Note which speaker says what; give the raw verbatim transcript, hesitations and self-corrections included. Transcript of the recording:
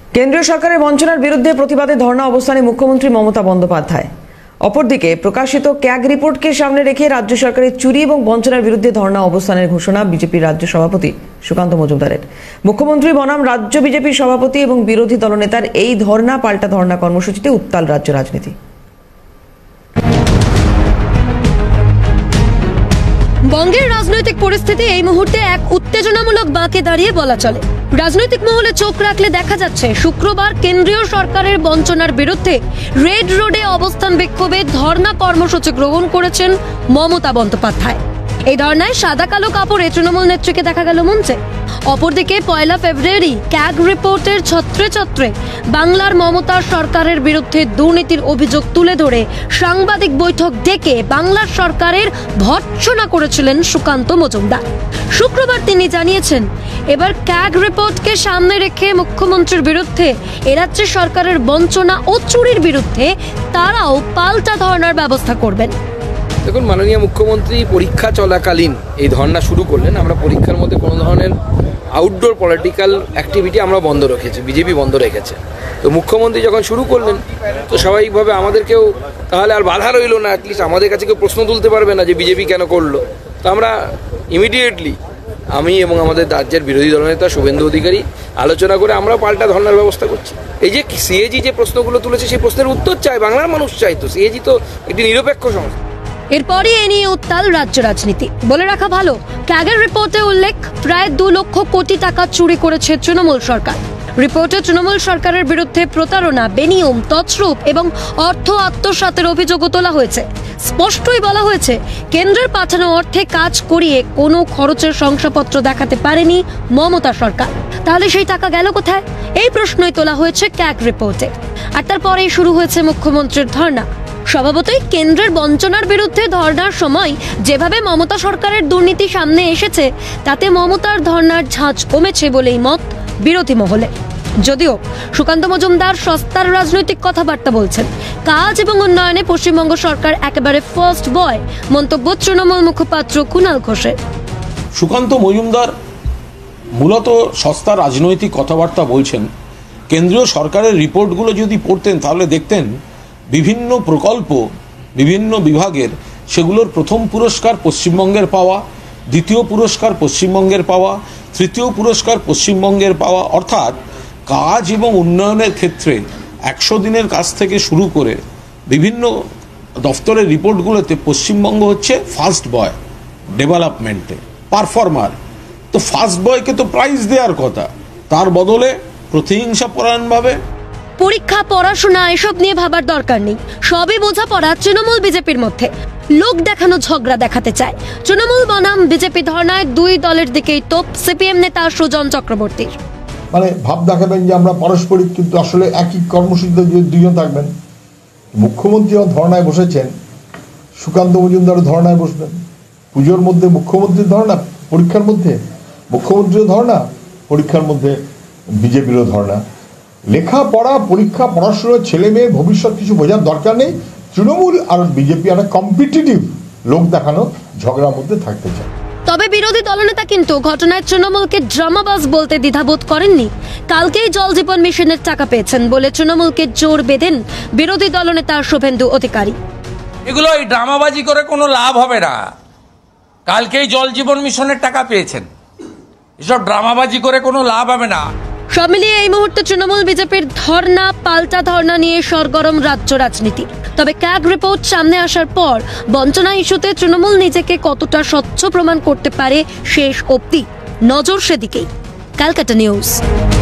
Speaker 1: কেন্দ্রীয় সরকারের বঞ্চনার বিরুদ্ধে প্রতিবাদে ধর্ণা অবস্থানে মুখ্যমন্ত্রী মমতা বন্দ্যোপাধ্যায়। অপরদিকে প্রকাশিত ক্যাগ রিপোর্টকে সামনে রেখে রাজ্য সরকারের চুরি এবং বঞ্চনার বিরুদ্ধে ধর্ণা অবস্থানের ঘোষণা বিজেপির রাজ্য সভাপতি সুকান্ত মজুমদারের। মুখ্যমন্ত্রী বনাম রাজ্য বিজেপির সভাপতি এবং বিরোধী দলনেতার এই ধর্ণা পাল্টা ধর্ণা কর্মসূচিতে উত্তাল রাজ্য রাজনীতি।
Speaker 2: বঙ্গের রাজনৈতিক পরিস্থিতি এই মুহূর্তে এক উত্তেজনামূলক বাঁকে দাঁড়িয়ে বলা চলে। রাজনৈতিক মহলে চোখ রাখলে দেখা যাচ্ছে শুক্রবার কেন্দ্রীয় সরকারের বঞ্চনার বিরুদ্ধে রেড রোডে অবস্থান বিক্ষোভে ধর্ণা কর্মসূচি গ্রহণ করেছেন মমতা বন্দ্যোপাধ্যায়। এই ধর্নায় সাদা কালো কাপড়ে তৃণমূল নেত্রীকে দেখা গেল মঞ্চে। অপরদিকে পয়লা ফেব্রুয়ারি ক্যাগ রিপোর্টের ছত্রে ছত্রে বাংলার মমতা সরকারের বিরুদ্ধে দুর্নীতির অভিযোগ তুলে ধরে সাংবাদিক বৈঠক ডেকে বাংলার সরকারের ভর্ৎসনা করেছিলেন সুকান্ত মজুমদার। শুক্রবার তিনি জানিয়েছেন, এবার ক্যাগ রিপোর্টকে সামনে রেখে মুখ্যমন্ত্রীর বিরুদ্ধে এরাজ্য সরকারের বঞ্চনা ও চুরির বিরুদ্ধে তারাও পাল্টা ধর্নার ব্যবস্থা করবেন।
Speaker 3: দেখুন, মাননীয় মুখ্যমন্ত্রী পরীক্ষা চলাকালীন এই ধর্না শুরু করলেন। আমরা পরীক্ষার মধ্যে কোনো ধরনের আউটডোর পলিটিক্যাল অ্যাক্টিভিটি আমরা বন্ধ রেখেছি, বিজেপি বন্ধ রেখেছে। তো মুখ্যমন্ত্রী যখন শুরু করলেন তো স্বাভাবিকভাবে আমাদেরকেও তাহলে আর বাধা রইল না, অ্যাটলিস্ট আমাদের কাছে কেউ প্রশ্ন তুলতে পারবে না যে বিজেপি কেন করলো। তো আমরা ইমিডিয়েটলি আমি এবং আমাদের রাজ্যের বিরোধী দলনেতা শুভেন্দু অধিকারী আলোচনা করে আমরা পাল্টা ধর্নার ব্যবস্থা করছি। এই যে সিএজি যে প্রশ্নগুলো তুলেছে সেই প্রশ্নের উত্তর চাই, বাংলার মানুষ চাই। তো সিএজি তো একটি নিরপেক্ষ সংস্থা।
Speaker 2: এরপরই এ নিয়ে উত্তাল রাজ্য রাজনীতি। বলে রাখা ভালো, ক্যাগের রিপোর্টে উল্লেখ প্রায় দু লক্ষ কোটি টাকা চুরি করেছে তৃণমূল সরকার। রিপোর্টে তৃণমূল সরকারের বিরুদ্ধে প্রতারণা, বেনিয়ম, তছরূপ এবং অর্থ আত্মসাতের অভিযোগও তোলা হয়েছে। স্পষ্টই বলা হয়েছে, কেন্দ্রের পাঠানো অর্থে কাজ করিয়ে কোনো খরচের শংসাপত্র দেখাতে পারেনি মমতা সরকার। তাহলে সেই টাকা গেল কোথায়? এই প্রশ্নই তোলা হয়েছে ক্যাগ রিপোর্টে। আর তারপরেই শুরু হয়েছে মুখ্যমন্ত্রীর ধর্ণা। স্বভাবতই কেন্দ্রের বঞ্চনার বিরুদ্ধে ধর্নার সময় যেভাবে মমতা সরকারের দুর্নীতি সামনে এসেছে তাতে মমতার ধর্নার ঝাঁজ কমেছে বলেই মত বিরোধী মহলে। যদিও সুকান্ত মজুমদার সস্তার রাজনৈতিক কথাবার্তা বলছেন, কাজ এবং উন্নয়নে পশ্চিমবঙ্গ সরকার একেবারে ফার্স্ট বয়, মন্তব্য তৃণমূল মুখপাত্র কুণাল ঘোষের।
Speaker 4: সুকান্ত মজুমদার মূলত সস্তা রাজনৈতিক কথাবার্তা বলছেন। কেন্দ্রীয় সরকারের রিপোর্টগুলো যদি পড়তেন তাহলে দেখতেন বিভিন্ন প্রকল্প বিভিন্ন বিভাগের সেগুলোর প্রথম পুরস্কার পশ্চিমবঙ্গের পাওয়া, দ্বিতীয় পুরস্কার পশ্চিমবঙ্গের পাওয়া, তৃতীয় পুরস্কার পশ্চিমবঙ্গের পাওয়া। অর্থাৎ কাজ এবং উন্নয়নের ক্ষেত্রে একশো দিনের কাজ থেকে শুরু করে বিভিন্ন দফতরের রিপোর্টগুলোতে পশ্চিমবঙ্গ হচ্ছে ফার্স্ট বয় ডেভেলপমেন্টে, পারফর্মার। তো ফার্স্ট বয়কে তো প্রাইজ দেওয়ার কথা, তার বদলে প্রতিহিংসা পরায়ণভাবে
Speaker 2: পরীক্ষা, পড়াশোনা এসব নিয়ে ভাবার দরকার নেই। সবই বোঝাপড়া তৃণমূল বিজেপির মধ্যে। লোক দেখানো ঝগড়া দেখাতে চায়। তৃণমূল বনাম বিজেপি ধর্নায় দুই দলের দিকেই তোপ সিপিএম নেতা সুজন চক্রবর্তীর।
Speaker 5: মানে ভাব দেখাবেন যে আমরা পারস্পরিক, কিন্তু আসলে একই কর্মসূচিতে দুজন থাকবেন। মুখ্যমন্ত্রী ধর্নায় বসেছেন, সুকান্ত মজুমদারও ধর্নায় বসবেন। পুজোর মধ্যে মুখ্যমন্ত্রীর ধর্না, পরীক্ষার মধ্যে মুখ্যমন্ত্রীও ধর্না, পরীক্ষার মধ্যে বিজেপিরও ধর্না। লেখাপড়া, পরীক্ষা, পড়াশোনার ছেলে মেয়ের ভবিষ্যৎ কিছু বোঝার দরকার নেই। তৃণমূল আর বিজেপি একটা কম্পিটিটিভ লোক দেখানো ঝগড়ার মধ্যে থাকতে চায়।
Speaker 2: তবে বিরোধী দলনেতা কিন্তু ঘটনায় তৃণমূলকে ড্রামাবাজ বলতে দ্বিধাবোধ করেননি। কালকেই জল জীবন মিশনের টাকা পেয়েছেন বলে তৃণমূলকে জোর বেঁধেন বিরোধী দলনেতা শুভেন্দু অধিকারী।
Speaker 6: এগুলো এই ড্রামাবাজি করে কোনো লাভ হবে না। কালকেই জল জীবন মিশনের টাকা পেয়েছেন, এসব ড্রামাবাজি করে কোনো লাভ হবে না।
Speaker 2: সব মিলিয়ে এই মুহূর্তে তৃণমূল বিজেপির ধর্না পাল্টা ধর্না নিয়ে সরগরম রাজ্য রাজনীতি। তবে ক্যাগ রিপোর্ট সামনে আসার পর বঞ্চনা ইস্যুতে তৃণমূল নিজেকে কতটা স্বচ্ছ প্রমাণ করতে পারে শেষ অবধি নজর সেদিকেই। ক্যালকাটা নিউজ।